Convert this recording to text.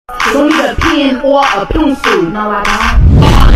Do you need a pen or a pencil? No, I don't.